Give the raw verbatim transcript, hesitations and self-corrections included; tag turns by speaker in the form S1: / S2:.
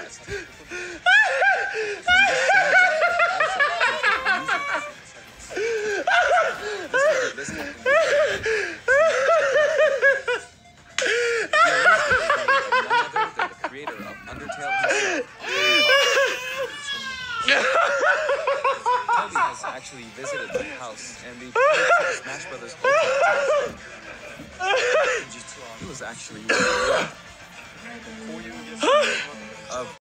S1: chest. And this sound also this the creator of Undertale himself. Toby has actually visited my house and the Smash Brothers Ultimate. He was actually really good.